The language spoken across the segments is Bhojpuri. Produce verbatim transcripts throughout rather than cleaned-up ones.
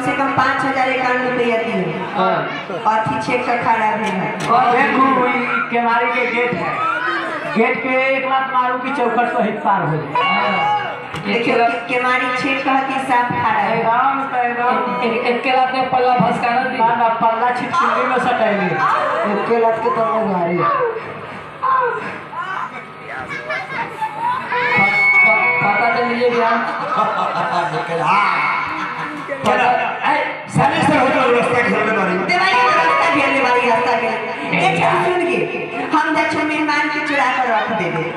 से कम पाँच हजार इक्यावन रुपया दिए और पीछे का खड़ा भी है। और देखो केवाड़ी के गेट है, गेट के एक लाख मारू की चौखट तो हिट पार हो जाए। केवाड़ी छेद का साफ खड़ा है। राम एक के लाख में पल्ला भस्काना दी ना पल्ला छिटकिली में सटाएंगे एक के लाख के तो गाड़ी पता चल लीजिए भैया साले से होटल रास्ता घेरने वाली देवाई का रास्ता घेरने वाली रास्ता घेर एक सुन के हम दक्षिण मेहमान के चुरा कर रख देंगे।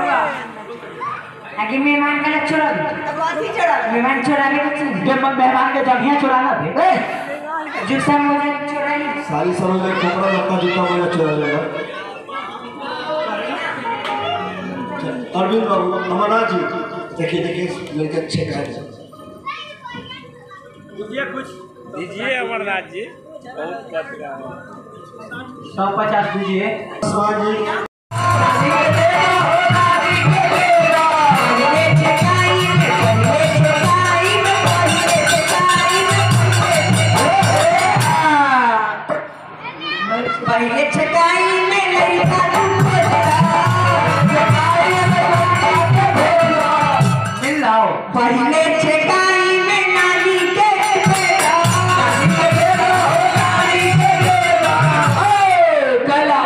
आगे मेहमान का चुरा तो बहुत ही चुरा मेहमान चुरा के जब मेहमान के जगह चुराना थे जूसा मोजा चुराई सारी समझ में कपड़ा लगता जूता मोजा चुरा लेगा। अरविंद बाबू अमरनाथ जी देखिए देखिए लड़के अच्छे कहे दीजिए कुछ दीजिए अमरनाथ जी सौ पचास दीजिए पहले छकाई में लड़का मिल जाओ पहले छकाई में नानी के कला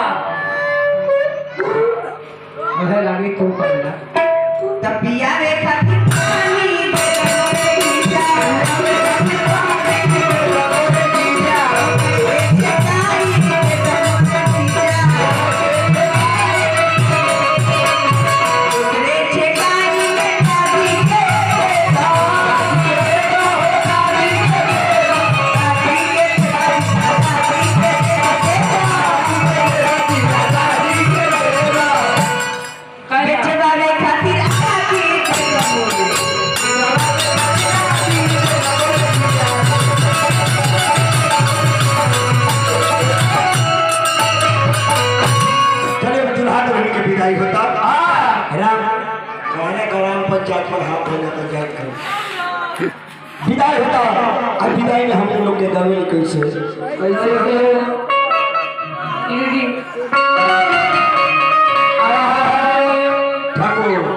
मुझे लगी तू करना तब बिया रे खाती पानी पंचायत पर हाथ धोने पंचायत कर विदाई होता और विदाई में हम लोग के गाँव कैसे कैसे ठाकुर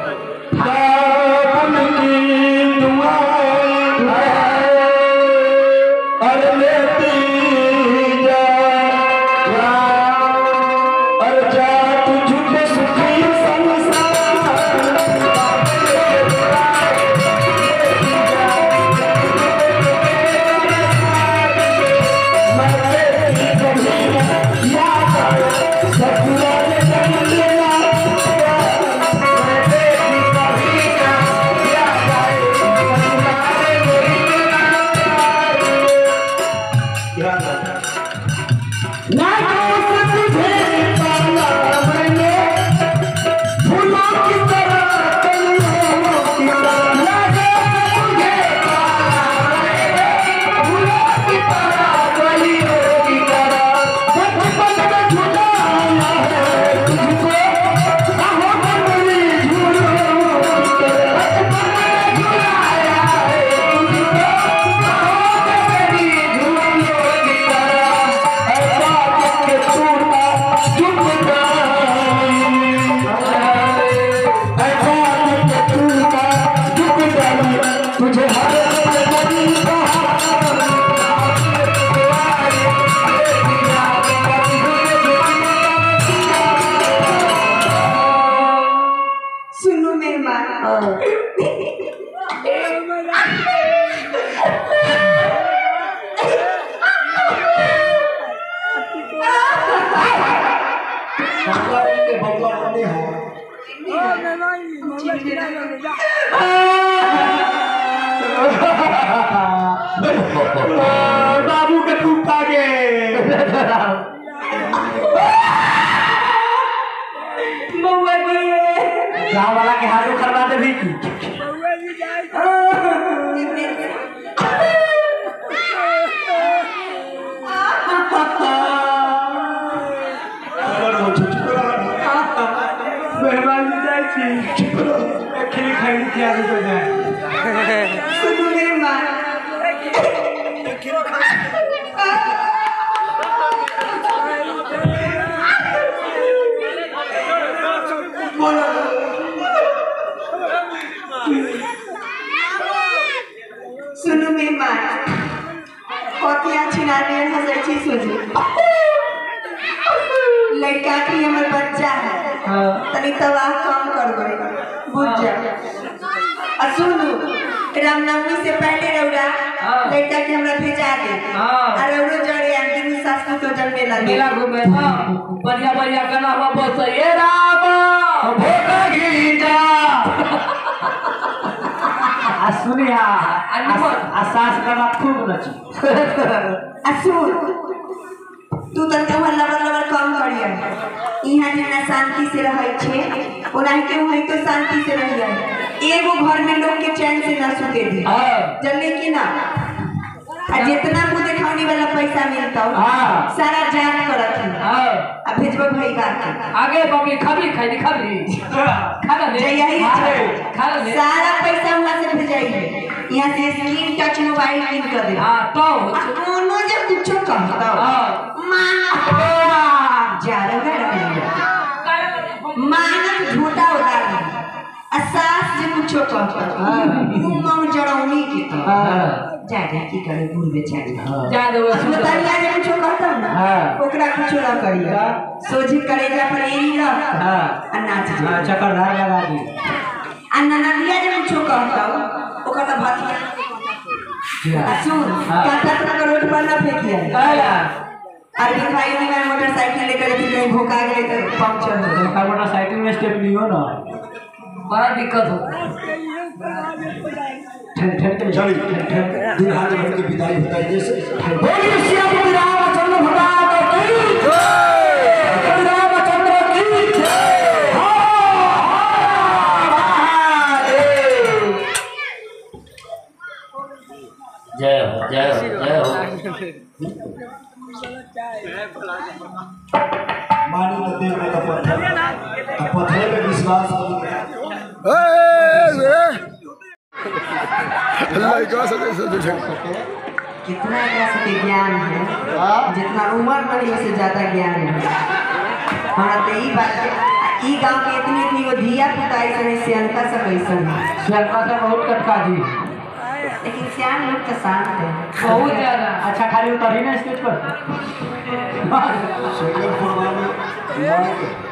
बाबू के तू कागे गाँव वाला के हाथों करवा दे भी मेहमान जाए खिली खाई क्या हो जाए सुनो मेरे माँ सुनो मेहमान कतिया छिनाने हंसै छी सोझे लड़का की हमर बच्चा है तनी तबाह कम कर गए बुझ जा आ सुनो रामनवमी से पहले रौरा लड़का के हमरा भेजा दे आ रौरो जड़े अंतिम सासु तो जन्मे लगे मेला घूमे ना बढ़िया बढ़िया गाना हुआ बोल ये राम भोका गिरिजा आ सुनिया आ सास गाना खूब नची आ सुन तू तो तोहर लबर लबर कम करिया यहाँ जेना शांति से रहै छे ओनाही के वहीं तो शांति से रहिया एगो घर में लोग के चैन से ना सुते दे जल्दी की ना आ जितना मुंह दिखाने वाला पैसा मिलता हो सारा जान करत है आ भेजबो भाई बात आगे बबी खाबी खाई खाबी खाना ले यही खाना ले सारा पैसा वहां से भेजाई यहाँ से स्क्रीन टच मोबाइल किन कर दे हां तो कोनो जे कुछ कहता हो मां जा रहा है मानक झूठा होता है असास जे कुछ कहता मुंह में जड़ौनी के जा जा की करे गुड़ बेचारी जा दो बताइया जे कुछ कहता ना ओकरा कुछ ना करिया सोझी करेजा पर एरी रख आ नाच जा चक्रधार लगा दी आ ननदिया जे कुछ कहता ओकर त भातिया सुन काटा का रोड पर ना फेंकिया अरे भाई ने मैं मोटरसाइकिल लेकर थी कहीं भोका गए तो पंक्चर हो गया का मोटरसाइकिल में स्टेप नहीं हो ना बड़ा दिक्कत हो ठन ठन के चली दिन हाथ भर के विदाई होता है जैसे बोलिए श्याम रामचंद्र भगवान की जय रामचंद्र की जय जय हो जय हो जय हो मानी तो देव में का पत्थर अब पत्थर पे विश्वास अल्लाह का सदे सदे कितना एकरा से ज्ञान है जितना उम्र बड़ी से ज्यादा ज्ञान है हमारा तो ई बात ई गांव के इतनी इतनी वो धिया पुता ऐसे से अंका सब ऐसा है शर्मा का बहुत कटका जी लेकिन सियान लोग तो शांत है बहुत ज्यादा अच्छा खाली उतरी ना स्टेज पर शेखर फरमान